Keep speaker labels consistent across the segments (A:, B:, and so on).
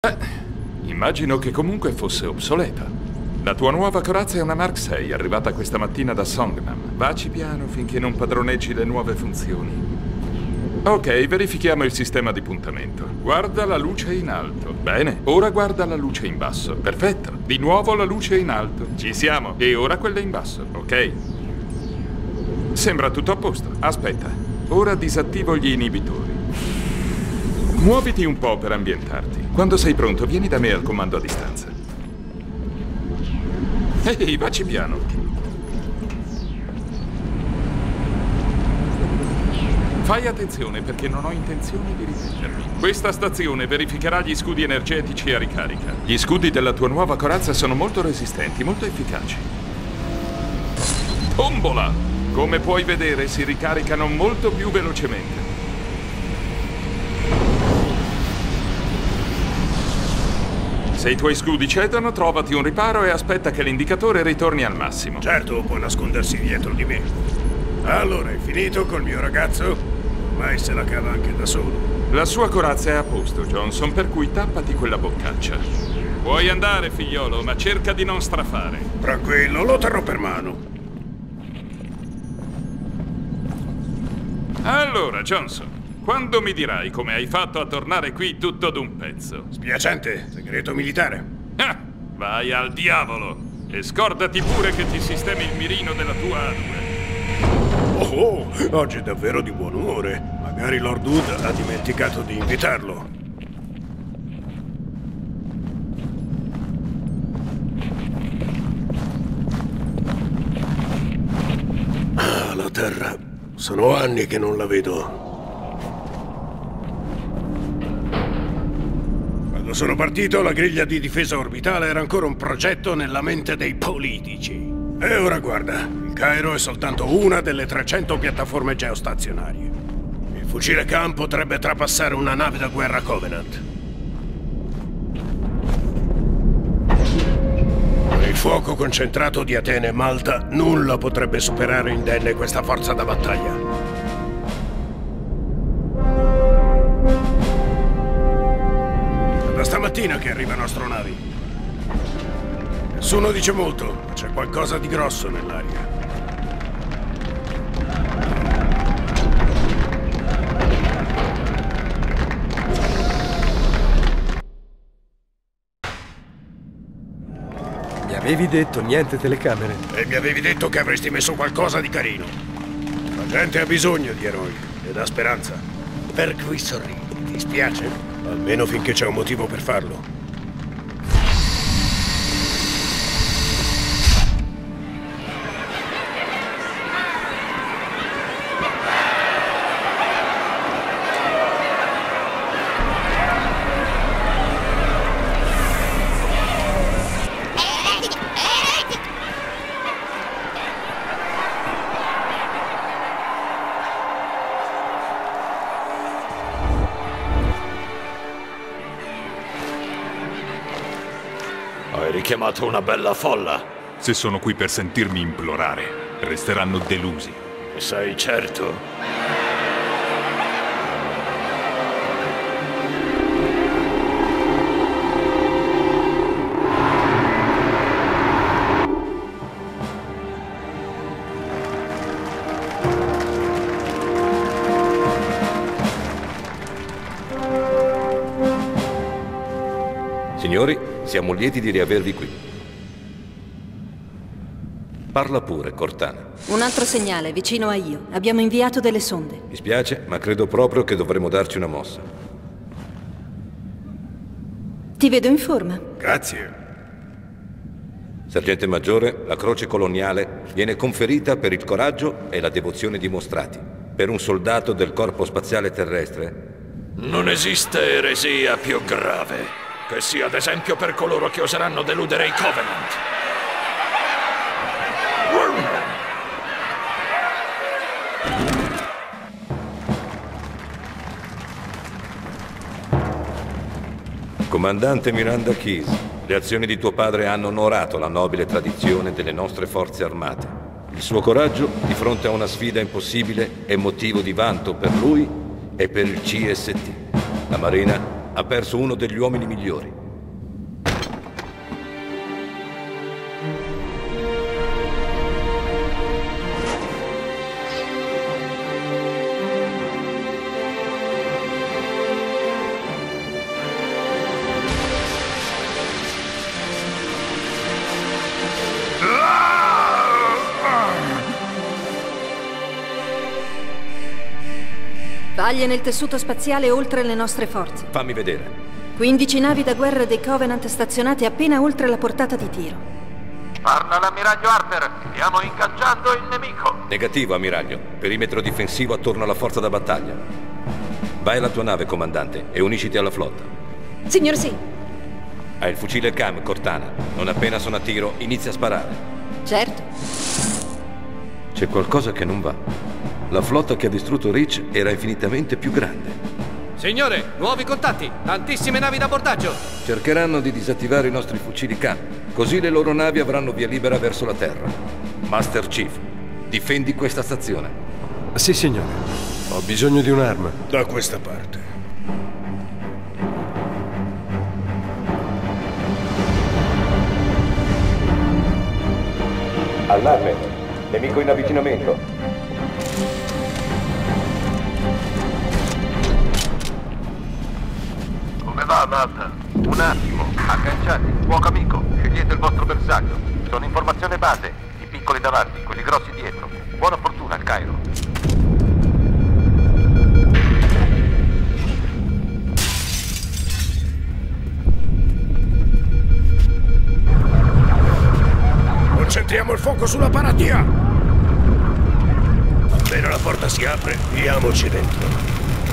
A: Immagino che comunque fosse obsoleta. La tua nuova corazza è una Mark 6, arrivata questa mattina da Songnam. Vaci piano finché non padroneggi le nuove funzioni. Ok, verifichiamo il sistema di puntamento. Guarda la luce in alto. Bene, ora guarda la luce in basso. Perfetto. Di nuovo la luce in alto. Ci siamo. E ora quella in basso, ok? Sembra tutto a posto. Aspetta. Ora disattivo gli inibitori. Muoviti un po' per ambientarti. Quando sei pronto, vieni da me al comando a distanza. Ehi, vacci piano. Fai attenzione perché non ho intenzione di ripetermi. Questa stazione verificherà gli scudi energetici a ricarica. Gli scudi della tua nuova corazza sono molto resistenti, molto efficaci. Bombola! Come puoi vedere, si ricaricano molto più velocemente. Se i tuoi scudi cedono, trovati un riparo e aspetta che l'indicatore ritorni al massimo.
B: Certo, può nascondersi dietro di me. Allora, hai finito col mio ragazzo? Ormai se la cava anche da solo.
A: La sua corazza è a posto, Johnson, per cui tappati quella boccaccia. Puoi andare, figliolo, ma cerca di non strafare.
B: Tranquillo, lo terrò per mano.
A: Allora, Johnson, quando mi dirai come hai fatto a tornare qui tutto d'un pezzo?
B: Spiacente, segreto militare.
A: Ah, vai al diavolo! E scordati pure che ti sistemi il mirino della tua A2.
B: Oh, oggi è davvero di buon umore. Magari Lord Wood ha dimenticato di invitarlo. Ah, la Terra. Sono anni che non la vedo. Quando sono partito, la griglia di difesa orbitale era ancora un progetto nella mente dei politici. E ora guarda, il Cairo è soltanto una delle 300 piattaforme geostazionarie. Il fucile Khan potrebbe trapassare una nave da guerra Covenant. Con il fuoco concentrato di Atene e Malta, nulla potrebbe superare indenne questa forza da battaglia. È da stamattina che arrivano astronavi. Nessuno dice molto, ma c'è qualcosa di grosso nell'aria.
C: Mi avevi detto niente telecamere?
B: E mi avevi detto che avresti messo qualcosa di carino. La gente ha bisogno di eroi ed ha speranza. Per cui sorridi, ti spiace? Almeno finché c'è un motivo per farlo.
D: Hai richiamato una bella folla.
A: Se sono qui per sentirmi implorare, resteranno delusi.
D: Sei certo?
E: Signori, siamo lieti di riavervi qui. Parla pure, Cortana.
F: Un altro segnale, vicino a Io. Abbiamo inviato delle sonde.
E: Mi spiace, ma credo proprio che dovremmo darci una mossa.
F: Ti vedo in forma.
B: Grazie.
E: Sergente Maggiore, la croce coloniale viene conferita per il coraggio e la devozione dimostrati. Per un soldato del Corpo Spaziale Terrestre.
D: Non esiste eresia più grave che sia ad esempio per coloro che oseranno deludere i Covenant.
E: Comandante Miranda Keyes, le azioni di tuo padre hanno onorato la nobile tradizione delle nostre forze armate. Il suo coraggio di fronte a una sfida impossibile è motivo di vanto per lui e per il CST. La Marina ha perso uno degli uomini migliori.
F: Faglie nel tessuto spaziale oltre le nostre forze.
E: Fammi vedere.
F: 15 navi da guerra dei Covenant stazionate appena oltre la portata di tiro.
G: Parla l'ammiraglio Harper. Stiamo ingaggiando il nemico.
E: Negativo, ammiraglio. Perimetro difensivo attorno alla forza da battaglia. Vai alla tua nave, comandante, e unisciti alla flotta.
F: Signor sì.
E: Hai il fucile Cam, Cortana. Non appena sono a tiro, inizia a sparare.
F: Certo.
E: C'è qualcosa che non va. La flotta che ha distrutto Reach era infinitamente più grande.
H: Signore, nuovi contatti! Tantissime navi d'abbordaggio!
E: Cercheranno di disattivare i nostri fucili Cam, così le loro navi avranno via libera verso la Terra. Master Chief, difendi questa stazione.
C: Sì, signore. Ho bisogno di un'arma.
B: Da questa parte.
E: Allarme! Nemico in avvicinamento!
G: Come va, Matt? Un attimo. Agganciati. Fuoco amico. Scegliete il vostro bersaglio. Sono in formazione base. I piccoli davanti, quelli grossi dietro. Buona fortuna al Cairo.
B: Concentriamo il fuoco sulla paratia! Appena la porta si apre, diamoci dentro.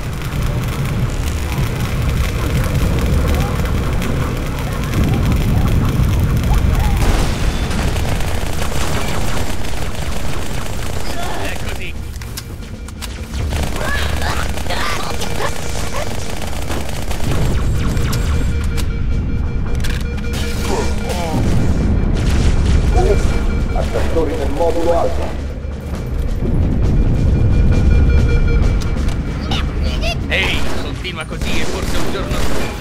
E: Attrattori nel modulo alfa.
H: Ehi, continua così e forse un giorno...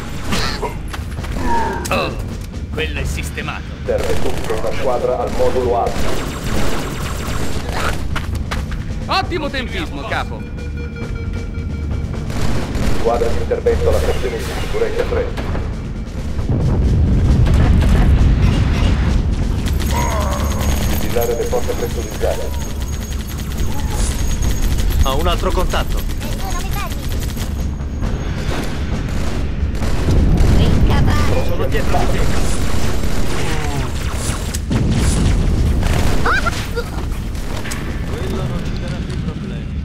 H: Oh, quello è sistemato.
E: Terra e tutto, una squadra al modulo alfa.
H: Ottimo tempismo, capo.
E: Squadra di intervento alla sezione di sicurezza 3. Utilizzare le porte pressurizzate.
H: Ho un altro contatto. Sono dietro di te. Quello non ci darà più problemi.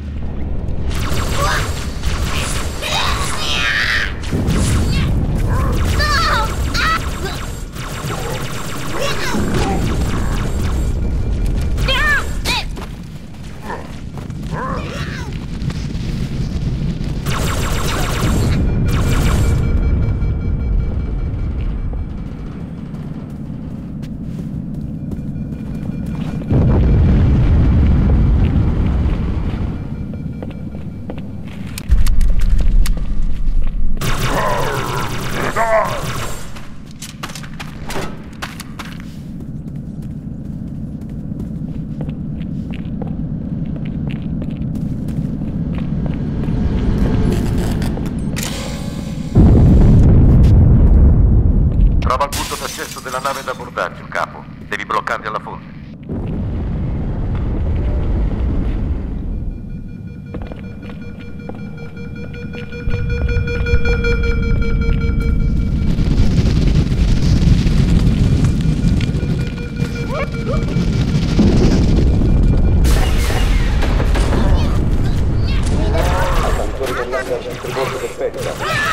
G: Trova il punto d'accesso della nave d'abbordaggio, capo. Devi bloccarli alla fonte.
E: Attrattori dell'hangar distribuito perfetta.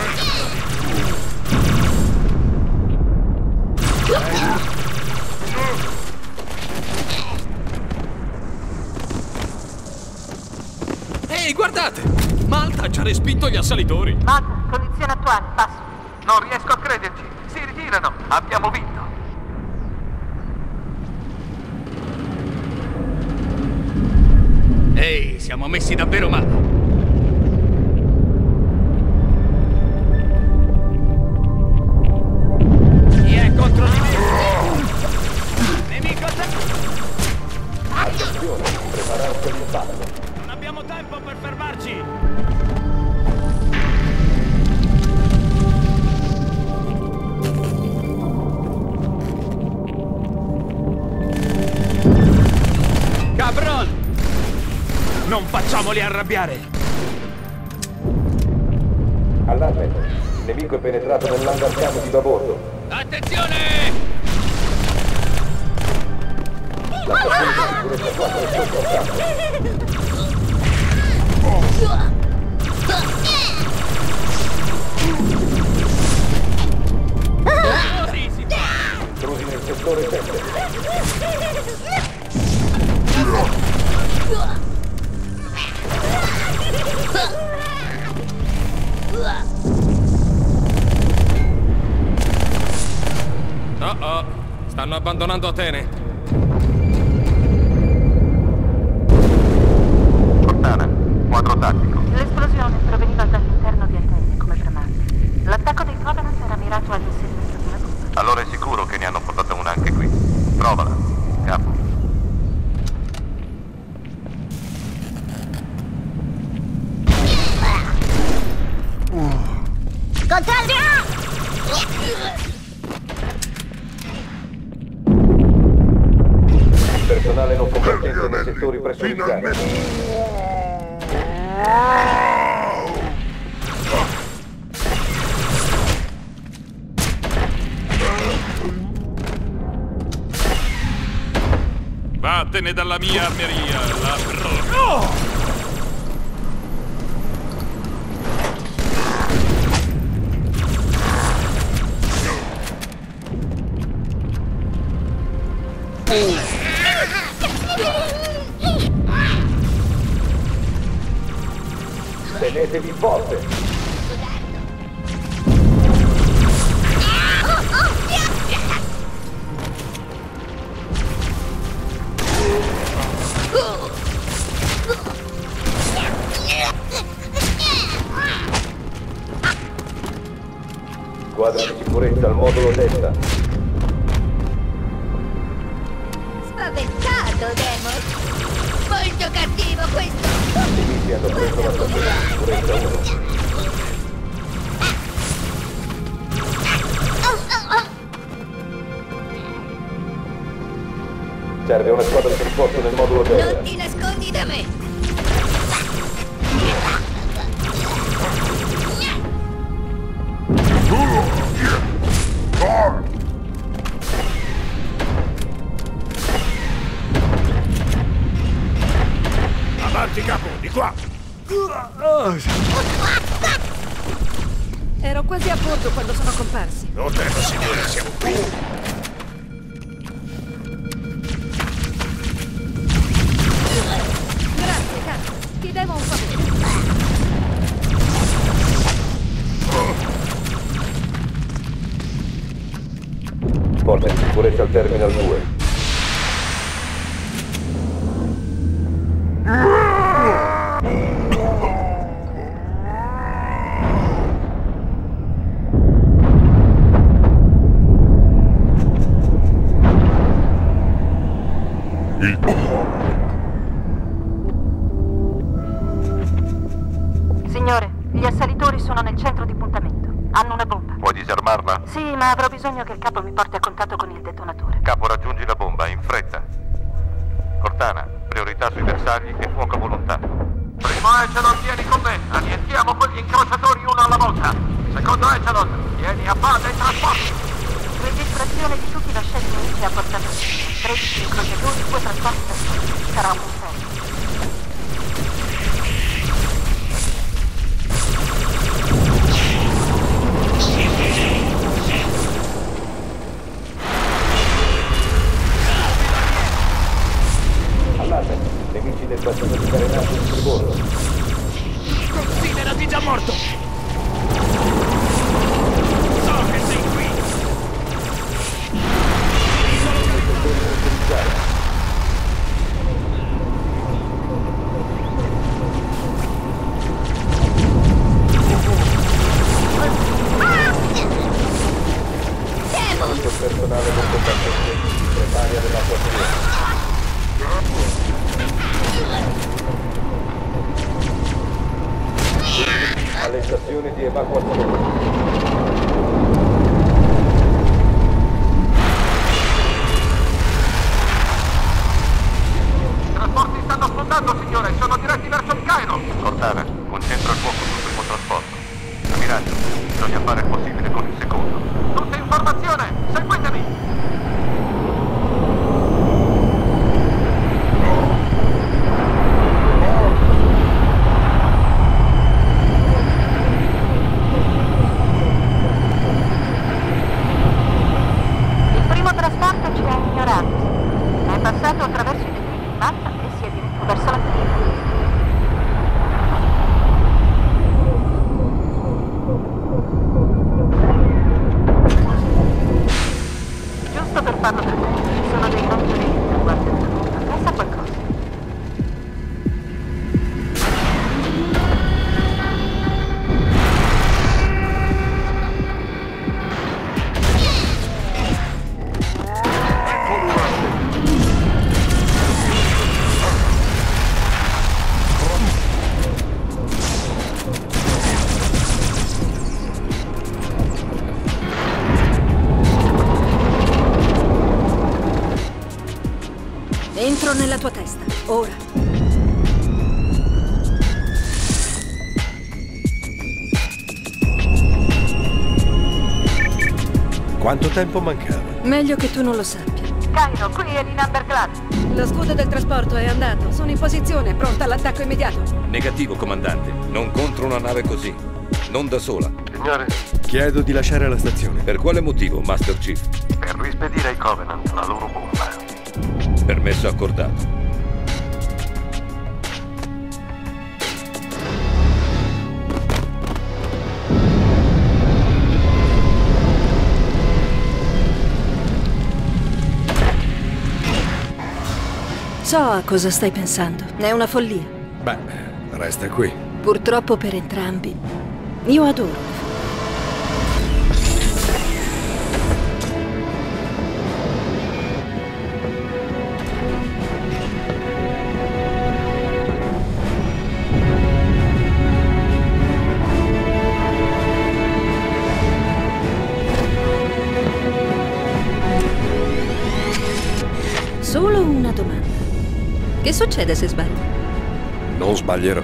H: Ehi, guardate! Malta ha già respinto gli assalitori.
F: Matt, condizione attuale, passo.
G: Non riesco a crederci. Si ritirano. Abbiamo vinto.
H: Ehi, siamo messi davvero male.
I: Facciamoli arrabbiare!
E: Allarme! Il nemico è penetrato nell'hangar camo di babordo.
H: Attenzione!
E: La stazione di sicurezza 4 è sotto attacco. Intrusi nel settore 7.
I: Oh, stanno abbandonando Atene.
G: Cortana, quadro tattico.
F: L'esplosione proveniva dall'interno di Atene, come premante. L'attacco dei Covenant era mirato all'inserimento di una bomba.
G: Allora è sicuro che ne hanno portata una anche qui. Provala, capo.
E: Personale non combattente nei settori pressurizzati.
A: Vattene dalla mia armeria, ladro!
E: Tenetevi forte! Squadra di sicurezza al modulo destra.
J: Spaventato, Demos! Molto cattivo questo!
E: I nemici hanno preso la stazione di sicurezza 1. Serve una squadra di supporto nel modulo destra.
J: Non ti nascondi da me!
B: Avanti, capo, di qua!
F: Ero quasi a bordo quando sono comparsi.
B: Non tema, signore, siamo qui.
F: Grazie, caro. Ti devo un favore.
E: Forza di sicurezza al Terminal 2.
F: Signore, gli assalitori sono nel centro di puntamento. Hanno una bomba.
G: Puoi disarmarla?
F: Sì, ma avrò bisogno che il capo mi porti a contatto con il detonatore.
G: Capo, raggiungi la bomba, in fretta. Cortana, priorità sui bersagli e fuoco a volontà. Primo Echelon, vieni con me. Annientiamo quegli incrociatori uno alla volta. Secondo Echelon, vieni a base e trasporti.
F: Registrazione di tutti i vascelli nemici a portata. 13 incrociatori, 2 trasporti da solo. Sarà un inferno.
E: Allarme! Nemici del bacino di carenaggio in tribordo.
I: Considerati già morto! So che sei qui!
E: Tutto il personale non combattente prepari all'evacuazione. Alle stazioni di evacuazione.
G: I trasporti stanno sfondando, signore. Sono diretti verso il carico. Attenzione, seguitemi!
F: Il primo trasporto ci ha ignorati. È passato attraverso i detriti di mappa e si è diretto verso la fine. Giusto per farlo presente, ci sono dei rangeri della guardia della costa. Pensa a qualcosa.
K: Entro nella tua testa, ora.
C: Quanto tempo mancava?
K: Meglio che tu non lo sappia.
F: Cairo, qui è di Number Club.
K: Lo scudo del trasporto è andato. Sono in posizione, pronta all'attacco immediato.
E: Negativo, comandante. Non contro una nave così. Non da sola.
G: Signore,
C: Chiedo di lasciare la stazione.
E: Per quale motivo, Master Chief?
G: per rispedire ai Covenant la loro bomba.
E: Permesso accordato.
K: So a cosa stai pensando. È una follia.
C: Beh, resta qui.
K: Purtroppo per entrambi. Io adoro. Solo una domanda. Che succede se sbaglio?
C: Non sbaglierò.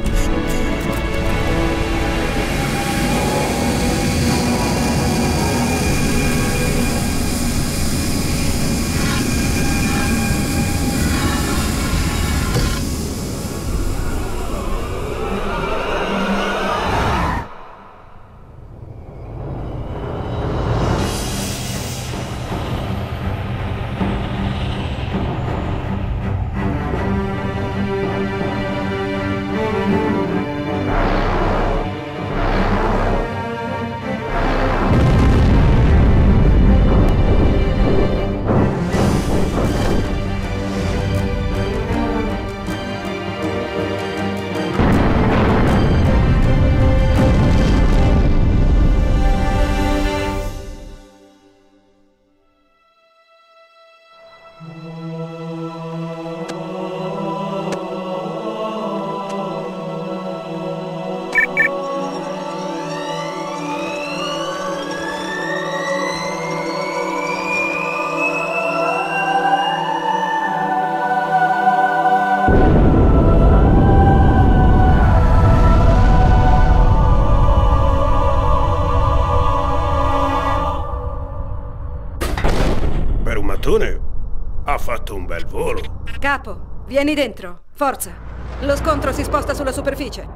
B: Per un mattone ha fatto un bel volo.
K: Capo, vieni dentro. Forza. Lo scontro si sposta sulla superficie.